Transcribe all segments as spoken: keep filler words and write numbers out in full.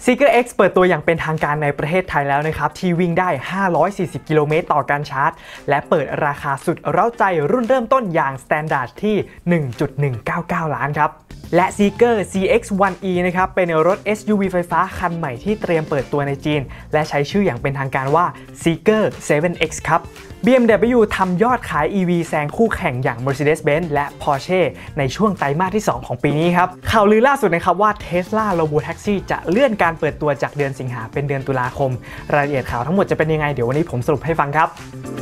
Seeker X เปิดตัวอย่างเป็นทางการในประเทศไทยแล้วนะครับที่วิ่งได้ห้าร้อยสี่สิบกิโลเมตรต่อการชาร์จและเปิดราคาสุดเร้าใจรุ่นเริ่มต้นอย่าง Standard ที่ หนึ่งจุดหนึ่งเก้าเก้า ล้านครับและ Seeker ซี เอ็กซ์ วัน อี นะครับเป็นรถ เอส ยู วี ไฟฟ้าคันใหม่ที่เตรียมเปิดตัวในจีนและใช้ชื่ออย่างเป็นทางการว่า Seeker เซเว่น เอ็กซ์ ครับ บี เอ็ม ดับเบิลยู ทำยอดขาย อี วี แซงคู่แข่งอย่าง Mercedes-Benz และ Porsche ในช่วงไตรมาสที่สองของปีนี้ครับข่าวลือล่าสุดนะครับว่า Tesla Robotaxi จะเลื่อนการเปิดตัวจากเดือนสิงหาเป็นเดือนตุลาคมรายละเอียดข่าวทั้งหมดจะเป็นยังไงเดี๋ยววันนี้ผมสรุปให้ฟังครับ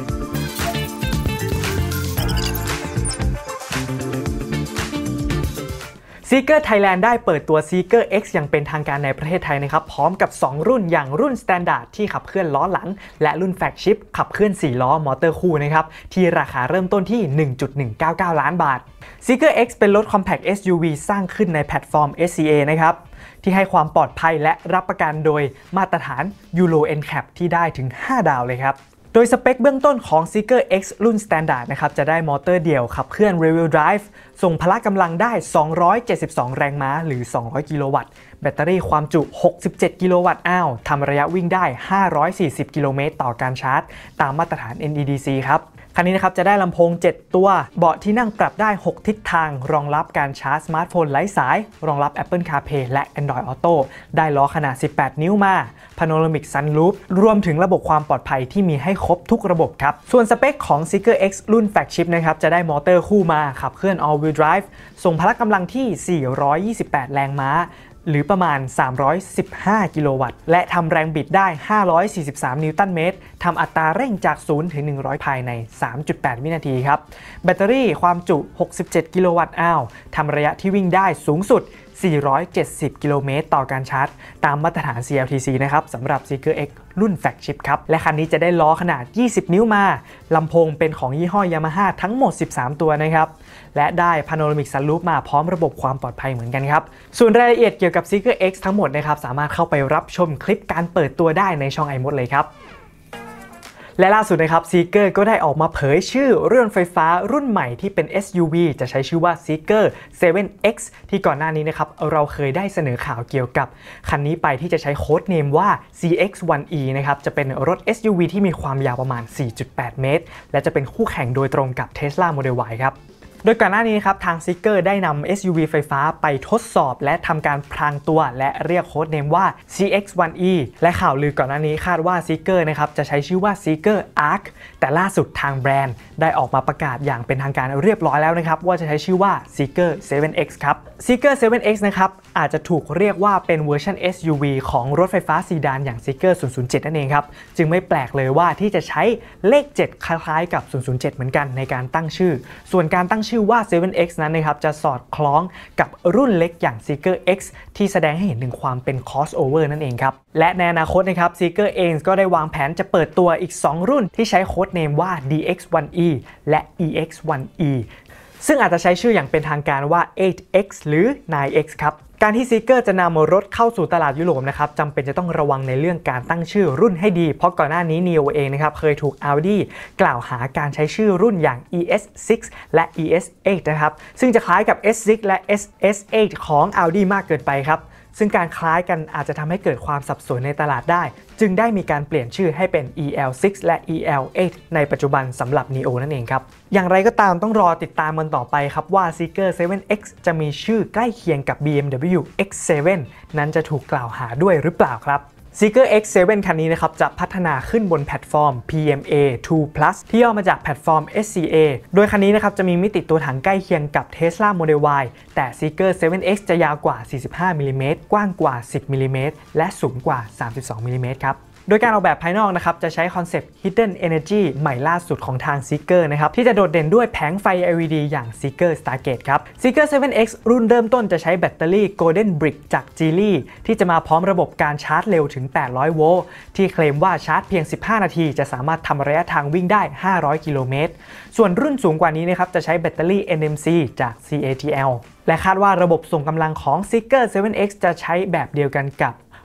Seeker Thailand ได้เปิดตัว Seeker X อย่างเป็นทางการในประเทศไทยนะครับพร้อมกับสองรุ่นอย่างรุ่น Standard ที่ขับเคลื่อนล้อหลังและรุ่น Flagship ขับเคลื่อนสี่ล้อมอเตอร์คู่นะครับที่ราคาเริ่มต้นที่ หนึ่งจุดหนึ่งเก้าเก้า ล้านบาท Seeker X เป็นรถ Compact เอส ยู วี สร้างขึ้นในแพลตฟอร์ม เอส ซี เอ นะครับที่ให้ความปลอดภัยและรับประกันโดยมาตรฐาน Euro เอ็น แคป ที่ได้ถึงห้าดาวเลยครับโดยสเปคเบื้องต้นของ Seeker X รุ่น Standard นะครับจะได้มอเตอร์เดี่ยวขับเคลื่อน Rear-wheel drive ส่งพละกำลังได้สองร้อยเจ็ดสิบสองแรงม้าหรือสองร้อยกิโลวัตต์แบตเตอรี่ความจุหกสิบเจ็ดกิโลวัตต์อ้าวทำระยะวิ่งได้ห้าร้อยสี่สิบกิโลเมตรต่อการชาร์จตามมาตรฐาน เอ็น อี ดี ซี ครับคันนี้นะครับจะได้ลำโพงเจ็ดตัวเบาะที่นั่งปรับได้หกทิศทางรองรับการชาร์จสมาร์ทโฟนไร้สายรองรับ Apple CarPlay และ Android Auto ได้ล้อขนาดสิบแปดนิ้วมา Panoramic Sunroof รวมถึงระบบความปลอดภัยที่มีให้ครบทุกระบบครับส่วนสเปคของ Seeker X รุ่น Flagship นะครับจะได้มอเตอร์คู่มาขับเคลื่อน All-wheel drive ส่งพละกำลังที่สี่ร้อยยี่สิบแปดแรงม้าหรือประมาณสามร้อยสิบห้ากิโลวัตต์และทำแรงบิดได้ห้าร้อยสี่สิบสามนิวตันเมตรทำอัตราเร่งจากศูนย์ถึงหนึ่งร้อยภายใน สามจุดแปด วินาทีครับแบตเตอรี่ความจุหกสิบเจ็ดกิโลวัตต์อ้าวทำระยะที่วิ่งได้สูงสุดสี่ร้อยเจ็ดสิบกิโลเมตรต่อการชาร์จตามมาตรฐาน ซี แอล ที ซี นะครับสำหรับ Seeker X รุ่น Flagship ครับและคันนี้จะได้ล้อขนาดยี่สิบนิ้วมาลำโพงเป็นของยี่ห้อ Yamaha ทั้งหมดสิบสามตัวนะครับและได้ Panoramic Sunroof มาพร้อมระบบความปลอดภัยเหมือนกันครับส่วนรายละเอียดเกี่ยวกับ Seeker X ทั้งหมดนะครับสามารถเข้าไปรับชมคลิปการเปิดตัวได้ในช่อง iMod เลยครับและล่าสุดนะครับ Seeker ก็ได้ออกมาเผยชื่อรถไฟฟ้ารุ่นใหม่ที่เป็น เอส ยู วี จะใช้ชื่อว่า Seeker เซเว่น เอ็กซ์ ที่ก่อนหน้านี้นะครับเราเคยได้เสนอข่าวเกี่ยวกับคันนี้ไปที่จะใช้โค้ดเนมว่า ซี เอ็กซ์ วัน อี นะครับจะเป็นรถ เอส ยู วี ที่มีความยาวประมาณ สี่จุดแปด เมตรและจะเป็นคู่แข่งโดยตรงกับ Tesla Model Y ครับโดยก่อนหน้านี้ครับทาง Seeker ได้นำ เอส ยู วี ไฟฟ้าไปทดสอบและทำการพรางตัวและเรียกโค้ดเนมว่า ซี เอ็กซ์ วัน อี และข่าวลือก่อนหน้านี้คาดว่า Seeker นะครับจะใช้ชื่อว่า Seeker Arc แต่ล่าสุดทางแบรนด์ได้ออกมาประกาศอย่างเป็นทางการเรียบร้อยแล้วนะครับว่าจะใช้ชื่อว่า Seeker เซเว่น เอ็กซ์ ครับ Seeker เซเว่น เอ็กซ์ นะครับอาจจะถูกเรียกว่าเป็นเวอร์ชัน เอส ยู วี ของรถไฟฟ้าซีดานอย่าง Seeker ศูนย์ศูนย์เจ็ด นั่นเองครับจึงไม่แปลกเลยว่าที่จะใช้เลขเจ็ดคล้ายๆกับศูนย์ศูนย์เจ็ดเหมือนกันในการตั้งชื่อส่วนการตั้งชื่อว่า เซเว่น เอ็กซ์ นั้นนะครับจะสอดคล้องกับรุ่นเล็กอย่าง Seeker X ที่แสดงให้เห็นถึงความเป็น crossover นั่นเองครับและในอนาคตนะครับ Seeker เองก็ได้วางแผนจะเปิดตัวอีกสองรุ่นที่ใช้โค้ดเนมว่า ดี เอ็กซ์ วัน อี และ อี เอ็กซ์ วัน อี ซึ่งอาจจะใช้ชื่ออย่างเป็นทางการว่า เอ็ด เอ็กซ์ หรือ ไนน์ เอ็กซ์ ครับการที่ Seeker จะนำรถเข้าสู่ตลาดยุโรปนะครับจำเป็นจะต้องระวังในเรื่องการตั้งชื่อรุ่นให้ดีเพราะก่อนหน้านี้ นีโอ เองนะครับเคยถูก Audi กล่าวหาการใช้ชื่อรุ่นอย่าง อี เอส ซิกซ์ และ อี เอส เอ็ด นะครับซึ่งจะคล้ายกับ เอส ซิกซ์ และ เอส เอส เอ็ด ของ Audi มากเกินไปครับซึ่งการคล้ายกันอาจจะทำให้เกิดความสับสนในตลาดได้จึงได้มีการเปลี่ยนชื่อให้เป็น อี แอล ซิกซ์ และ อี แอล เอ็ด ในปัจจุบันสำหรับ นีโอ นั่นเองครับอย่างไรก็ตามต้องรอติดตามมันต่อไปครับว่า Seeker เซเว่น เอ็กซ์ จะมีชื่อใกล้เคียงกับ บี เอ็ม ดับเบิลยู เอ็กซ์ เซเว่น นั้นจะถูกกล่าวหาด้วยหรือเปล่าครับSeeker เอ็กซ์ เซเว่น คันนี้นะครับจะพัฒนาขึ้นบนแพลตฟอร์ม พี เอ็ม เอ ทู พลัส ที่ย่อมาจากแพลตฟอร์ม เอส ซี เอ โดยคันนี้นะครับจะมีมิติตัวถังใกล้เคียงกับ Tesla Model Y แต่ Seeker เซเว่น เอ็กซ์ จะยาวกว่า สี่สิบห้ามิลลิเมตร กว้างกว่า สิบมิลลิเมตร และสูงกว่า สามสิบสองมิลลิเมตร ครับโดยการออกแบบภายนอกนะครับจะใช้คอนเซปต์ Hidden Energy ใหม่ล่าสุดของทาง Seeker นะครับที่จะโดดเด่นด้วยแผงไฟ แอล อี ดี อย่าง Seeker Stargate ครับ Seeker เซเว่น เอ็กซ์ รุ่นเริ่มต้นจะใช้แบตเตอรี่ Golden Brick จาก Geely ที่จะมาพร้อมระบบการชาร์จเร็วถึงแปดร้อยโวลต์ที่เคลมว่าชาร์จเพียงสิบห้านาทีจะสามารถทำระยะทางวิ่งได้ห้าร้อยกิโลเมตรส่วนรุ่นสูงกว่านี้นะครับจะใช้แบตเตอรี่ เอ็น เอ็ม ซี จาก ซี เอ ที แอล และคาดว่าระบบส่งกำลังของ Seeker เซเว่น เอ็กซ์ จะใช้แบบเดียวกันกับ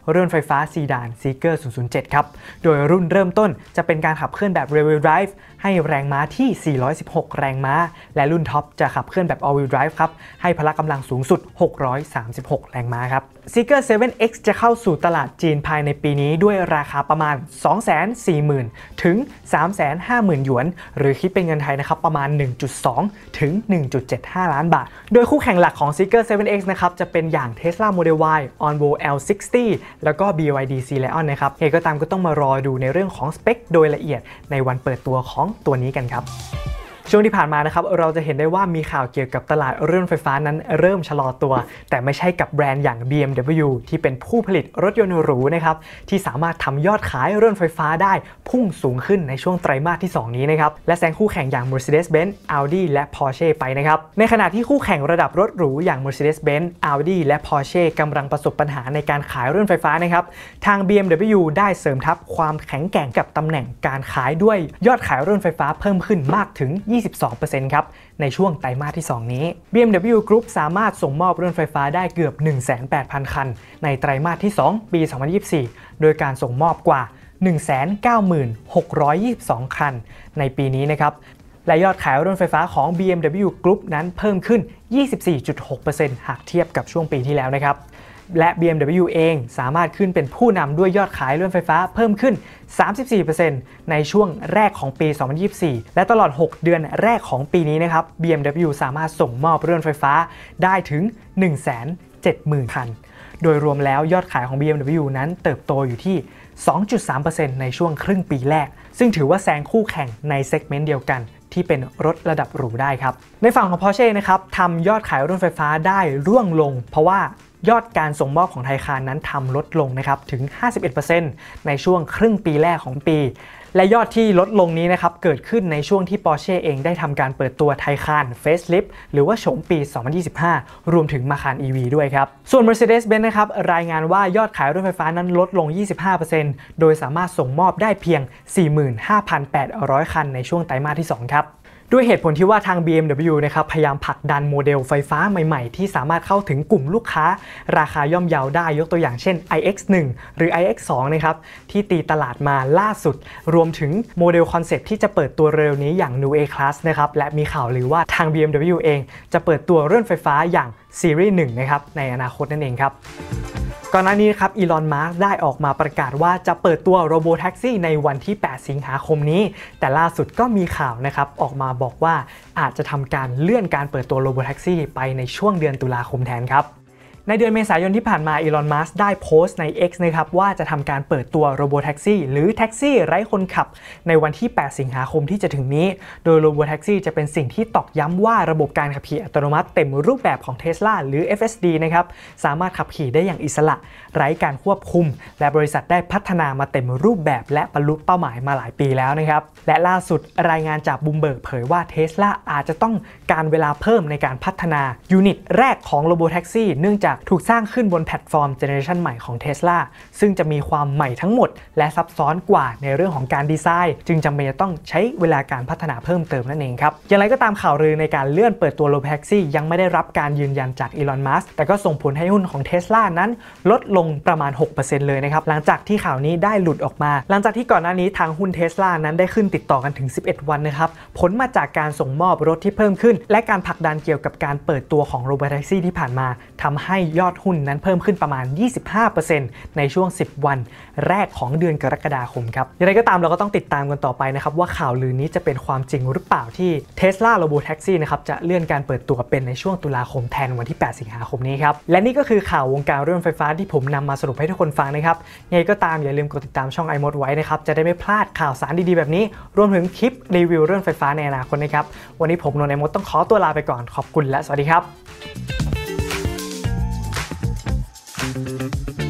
รถยนต์ไฟฟ้าซีดาน Zeekr ศูนย์ ศูนย์ เจ็ด ครับโดยรุ่นเริ่มต้นจะเป็นการขับเคลื่อนแบบ Rear Wheel Drive ให้แรงม้าที่สี่ร้อยสิบหกแรงม้าและรุ่นท็อปจะขับเคลื่อนแบบ All Wheel Drive ครับให้พละกำลังสูงสุดหกร้อยสามสิบหกแรงม้าครับ Zeekr เซเว่น เอ็กซ์ จะเข้าสู่ตลาดจีนภายในปีนี้ด้วยราคาประมาณ สองแสนสี่หมื่น ถึง สามแสนห้าหมื่น หยวนหรือคิดเป็นเงินไทยนะครับประมาณ หนึ่งจุดสอง ถึง หนึ่งจุดเจ็ดห้า ล้านบาทโดยคู่แข่งหลักของ Zeekr เซเว่น เอ็กซ์ นะครับจะเป็นอย่าง Tesla Model Y Onvo แอล ซิกตี้ แล้วก็ บี วาย ดี Sea Lion นะครับเหตุก็ตามก็ต้องมารอดูในเรื่องของสเปคโดยละเอียดในวันเปิดตัวของตัวนี้กันครับช่วงที่ผ่านมานะครับเราจะเห็นได้ว่ามีข่าวเกี่ยวกับตลาดรถยนต์ไฟฟ้านั้นเริ่มชะลอตัวแต่ไม่ใช่กับแบรนด์อย่าง บี เอ็ม ดับเบิลยู ที่เป็นผู้ผลิตรถยนต์หรูนะครับที่สามารถทำยอดขายรถยนต์ไฟฟ้าได้พุ่งสูงขึ้นในช่วงไตรมาสที่สองนี้นะครับและแซงคู่แข่งอย่าง Mercedes-Benz Audi และ Porsche ไปนะครับในขณะที่คู่แข่งระดับรถหรูอย่าง Mercedes-Benz Audi และ Porsche กำลังประสบปัญหาในการขายรถยนต์ไฟฟ้านะครับทาง บี เอ็ม ดับเบิลยู ได้เสริมทัพความแข็งแกร่งกับตำแหน่งการขายด้วยยอดขายรถยนต์ไฟฟ้าเพิ่มขึ้นมากถึง ยี่สิบสองเปอร์เซ็นต์ ครับในช่วงไตรมาสที่สองนี้ บี เอ็ม ดับเบิลยู Group สามารถส่งมอบรถยนต์ไฟฟ้าได้เกือบ หนึ่งแสนแปดพัน คันในไตรมาสที่สองปีสองพันยี่สิบสี่โดยการส่งมอบกว่า หนึ่งแสนเก้าหมื่นหกร้อยยี่สิบสอง คันในปีนี้นะครับและยอดขายรถยนต์ไฟฟ้าของ บี เอ็ม ดับเบิลยู Group นั้นเพิ่มขึ้น ยี่สิบสี่จุดหกเปอร์เซ็นต์ หากเทียบกับช่วงปีที่แล้วนะครับและ บี เอ็ม ดับเบิลยู เองสามารถขึ้นเป็นผู้นำด้วยยอดขายรถยนต์ไฟฟ้าเพิ่มขึ้น สามสิบสี่เปอร์เซ็นต์ ในช่วงแรกของปี สองพันยี่สิบสี่ และตลอด หก เดือนแรกของปีนี้นะครับ บี เอ็ม ดับเบิลยู สามารถส่งมอบรถยนต์ไฟฟ้าได้ถึง หนึ่งแสนเจ็ดหมื่น คันโดยรวมแล้วยอดขายของ บี เอ็ม ดับเบิลยู นั้นเติบโตอยู่ที่ สองจุดสามเปอร์เซ็นต์ ในช่วงครึ่งปีแรกซึ่งถือว่าแซงคู่แข่งในเซกเมนต์เดียวกันที่เป็นรถระดับหรูได้ครับในฝั่งของ Porsche นะครับทำยอดขายรถยนต์ไฟฟ้าได้ร่วงลงเพราะว่ายอดการส่งมอบของไทคานนั้นทำลดลงนะครับถึง ห้าสิบเอ็ดเปอร์เซ็นต์ ในช่วงครึ่งปีแรกของปีและยอดที่ลดลงนี้นะครับเกิดขึ้นในช่วงที่ Porsche เองได้ทำการเปิดตัวไทคาน Facelift หรือว่าโฉมปี สองพันยี่สิบห้า รวมถึง Macan อี วี ด้วยครับส่วน Mercedes-Benz นะครับรายงานว่ายอดขายรถไฟฟ้านั้นลดลง ยี่สิบห้าเปอร์เซ็นต์ โดยสามารถส่งมอบได้เพียง สี่หมื่นห้าพันแปดร้อย คันในช่วงไตรมาสที่สองครับด้วยเหตุผลที่ว่าทาง บี เอ็ม ดับเบิลยู นะครับพยายามผลักดันโมเดลไฟฟ้าใหม่ๆที่สามารถเข้าถึงกลุ่มลูกค้าราคาย่อมเยาได้ยกตัวอย่างเช่น ไอ เอ็กซ์ หนึ่ง หรือ ไอ เอ็กซ์ สอง นะครับที่ตีตลาดมาล่าสุดรวมถึงโมเดลคอนเซ็ปต์ที่จะเปิดตัวเร็วนี้อย่าง New A-Class นะครับและมีข่าวลือว่าทาง บี เอ็ม ดับเบิลยู เองจะเปิดตัวรถยนต์ไฟฟ้าอย่าง Series หนึ่ง นะครับในอนาคตนั่นเองครับก่อนหน้านี้ครับอีลอน มาร์กได้ออกมาประกาศว่าจะเปิดตัวโรโบแท็กซี่ในวันที่ แปด สิงหาคมนี้แต่ล่าสุดก็มีข่าวนะครับออกมาบอกว่าอาจจะทำการเลื่อนการเปิดตัวโรโบแท็กซี่ไปในช่วงเดือนตุลาคมแทนครับในเดือนเมษายนที่ผ่านมาอีลอน มัสก์ได้โพสต์ใน X นะครับว่าจะทำการเปิดตัวโรโบแท็กซี่หรือแท็กซี่ไร้คนขับในวันที่ แปด สิงหาคมที่จะถึงนี้โดยโรโบแท็กซี่จะเป็นสิ่งที่ตอกย้ำว่าระบบการขับขี่อัตโนมัติเต็มรูปแบบของ Tesla หรือ เอฟ เอส ดี นะครับสามารถขับขี่ได้อย่างอิสระไร้การควบคุมและบริษัทได้พัฒนามาเต็มรูปแบบและบรรลุเป้าหมายมาหลายปีแล้วนะครับและล่าสุดรายงานจากบูมเบิร์กเผยว่า Tesla อาจจะต้องการเวลาเพิ่มในการพัฒนายูนิตแรกของโรโบแท็กซี่เนื่องจากถูกสร้างขึ้นบนแพลตฟอร์มเจเนอเรชันใหม่ของ Tesla ซึ่งจะมีความใหม่ทั้งหมดและซับซ้อนกว่าในเรื่องของการดีไซน์จึงจำเป็นจะต้องใช้เวลาการพัฒนาเพิ่มเติมนั่นเองครับอย่างไรก็ตามข่าวลือในการเลื่อนเปิดตัวโรโบแท็กซี่ยังไม่ได้รับการยืนยันจากอีลอน มัสก์แต่ก็ส่งผลให้หุ้นของ Tesla นั้นลดลงประมาณ หกเปอร์เซ็นต์ เลยนะครับหลังจากที่ข่าวนี้ได้หลุดออกมาหลังจากที่ก่อนหน้านี้ทางหุ้น Tesla นั้นได้ขึ้นติดต่อกันถึงสิบเอ็ดวันนะครับผลมาจากการส่งมอบรถที่เพิ่มขึ้นและการผลักดันเกี่ยวกับการเปิดตัวของโรโบแท็กซี่ที่ผ่านมาทำให้ยอดหุ้นนั้นเพิ่มขึ้นประมาณ ยี่สิบห้าเปอร์เซ็นต์ ในช่วงสิบวันแรกของเดือนกรกฎาคมครับอย่างไรก็ตามเราก็ต้องติดตามกันต่อไปนะครับว่าข่าวลือนี้จะเป็นความจริงหรือเปล่าที่ Tesla Robotaxi นะครับจะเลื่อนการเปิดตัวเป็นในช่วงตุลาคมแทนวันที่ แปด สิงหาคมนี้ครับและนี่ก็คือข่าววงการรถยนต์ไฟฟ้าที่ผมนำมาสรุปให้ทุกคนฟังนะครับยังไงก็ตามอย่าลืมกดติดตามช่อง iMod ไว้นะครับจะได้ไม่พลาดข่าวสารดีๆแบบนี้รวมถึงคลิปรีวิวรถยนต์ไฟฟ้าในอนาคตนะครับวันนี้ผมนนท์ iMod ต้องขอตัวลาไปก่อนขอบคุณและสวัสดีครับ